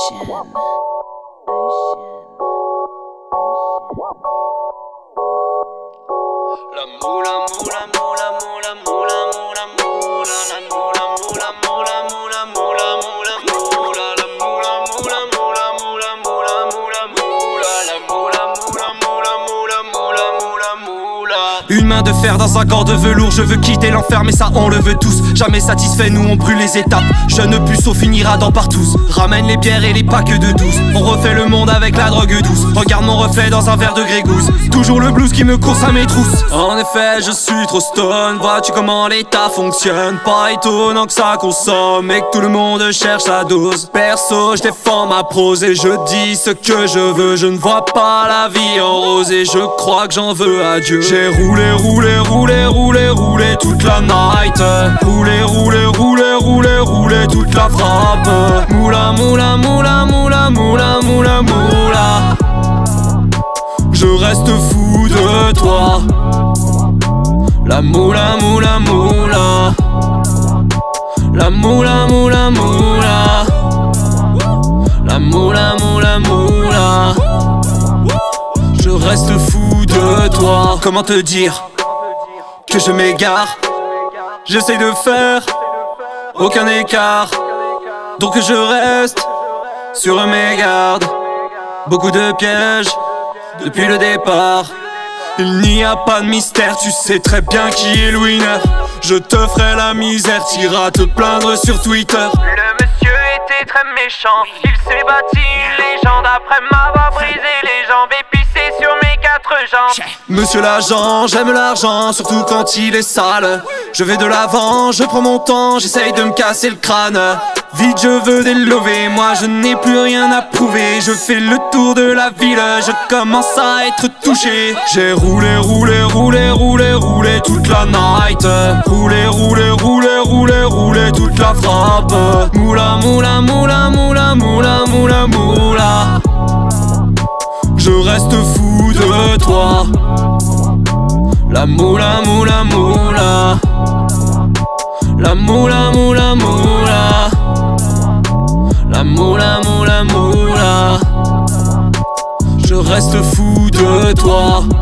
La moula, moula, moula, moula, moula, moula, moula, la moula, moula, moula, moula, moula, moula, moula, la moula, moula, moula, moula, moula, moula, moula, la moula, moula, moula, moula, moula, moula, moula. Une main de fer dans un corps de velours, je veux quitter l'enfer mais ça on le veut tous. Jamais satisfait, nous on brûle les étapes. Jeune puceau finira dans partous. Ramène les bières et les packs de 12. On refait le monde avec la drogue douce. Regarde mon reflet dans un verre de Grégousse. Toujours le blues qui me course à mes trousses. En effet je suis trop stone. Vois-tu comment l'état fonctionne? Pas étonnant que ça consomme et que tout le monde cherche sa dose. Perso je défends ma prose et je dis ce que je veux. Je ne vois pas la vie en rose et je crois que j'en veux à Dieu. J'ai roulé, roulé, roulé, roulé, roulé toute la night. Roulé, roulé, roulé, roulé, roulé toute la frappe. Moula, moula, moula, moula, moula, moula, moula. Je reste fou de toi. La moula, moula, moula. La moula, moula, moula. La moula, moula, moula. Je reste fou de toi. Comment te dire que je m'égare? J'essaie de faire aucun écart, donc je reste sur mes gardes. Beaucoup de pièges depuis le départ. Il n'y a pas de mystère, tu sais très bien qui est le winner. Je te ferai la misère, t'iras te plaindre sur Twitter. Le monsieur était très méchant, il s'est bâti une légende après m'avoir brisé les jambes et pissé sur mes 4 jambes. Monsieur l'agent, j'aime l'argent, surtout quand il est sale. Je vais de l'avant, je prends mon temps, j'essaye de me casser le crâne. Vite je veux délover, moi je n'ai plus rien à prouver. Je fais le tour de la ville, je commence à être touché. J'ai roulé, roulé, roulé, roulé, roulé toute la night. Roulé, roulé, roulé, roulé, roulé toute la frappe. Moula, moula, moula, moula, moula, moula, moula. Je reste fou de toi. La moula, moula, moula. La moula, moula, moula. La moula, moula, moula. Je reste fou de toi.